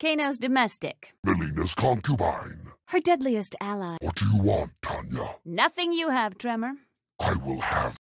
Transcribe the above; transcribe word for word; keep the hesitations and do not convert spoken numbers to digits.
Kano's domestic. Melina's concubine. Her deadliest ally. What do you want, Tanya? Nothing you have, Tremor. I will have